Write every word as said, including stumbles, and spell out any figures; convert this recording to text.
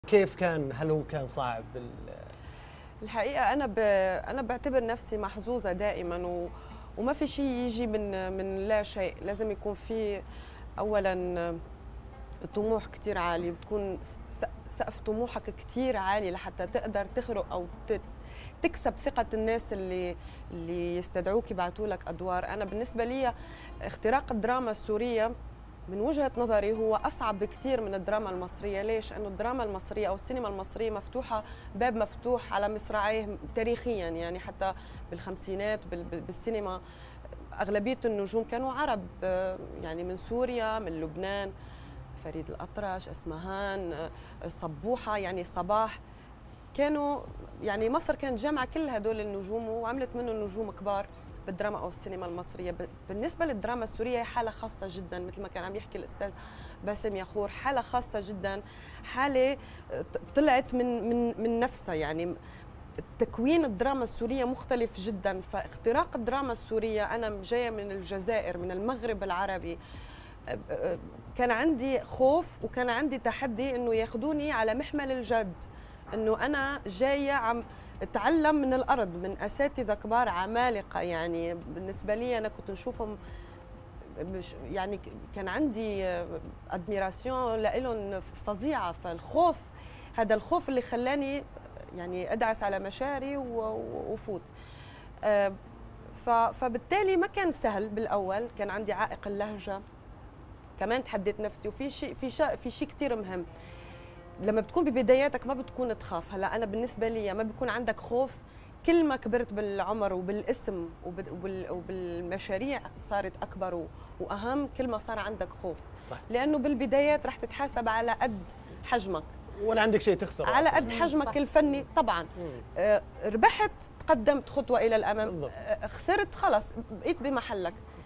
كيف كان؟ هل هو كان صعب؟ الحقيقة أنا ب... أنا بعتبر نفسي محظوظة دائما و... وما في شيء يجي من من لا شيء، لازم يكون في أولا طموح كتير عالي، بتكون سقف طموحك كتير عالي لحتى تقدر تخرق أو ت... تكسب ثقة الناس اللي اللي يستدعوك يبعثوا لك أدوار. أنا بالنسبة لي اختراق الدراما السورية من وجهة نظري هو أصعب بكثير من الدراما المصرية. ليش؟ أنه الدراما المصرية أو السينما المصرية مفتوحة، باب مفتوح على مصراعيه تاريخيا، يعني حتى بالخمسينات بالسينما أغلبية النجوم كانوا عرب، يعني من سوريا، من لبنان، فريد الأطرش، اسمهان، صبوحة، يعني صباح، كانوا يعني مصر كانت جامعة كل هدول النجوم وعملت منهم نجوم كبار بالدراما او السينما المصريه. بالنسبه للدراما السوريه حاله خاصه جدا، مثل ما كان عم يحكي الاستاذ باسم ياخور، حاله خاصه جدا، حاله طلعت من من من نفسها. يعني تكوين الدراما السوريه مختلف جدا. فاختراق الدراما السوريه، انا جايه من الجزائر، من المغرب العربي، كان عندي خوف وكان عندي تحدي انه ياخذوني على محمل الجد، انه انا جايه عم اتعلم من الارض من اساتذه كبار عمالقه. يعني بالنسبه لي انا كنت نشوفهم، يعني كان عندي ادميراسيون لهم فظيعه. فالخوف، هذا الخوف اللي خلاني يعني ادعس على مشاري وفوت. فبالتالي ما كان سهل بالاول، كان عندي عائق اللهجه، كمان تحديت نفسي. وفي شيء في شيء في شيء كثير مهم، لما بتكون ببداياتك ما بتكون تخاف. هلا انا بالنسبه لي ما بيكون عندك خوف، كل ما كبرت بالعمر وبالاسم وبالمشاريع صارت اكبر واهم، كل ما صار عندك خوف. صح. لانه بالبدايات رح تتحاسب على قد حجمك، ولا عندك شيء تخسره على قد حجمك. صح. الفني طبعا. آه ربحت، تقدمت خطوه الى الامام. بالضبط. آه خسرت، خلص بقيت بمحلك.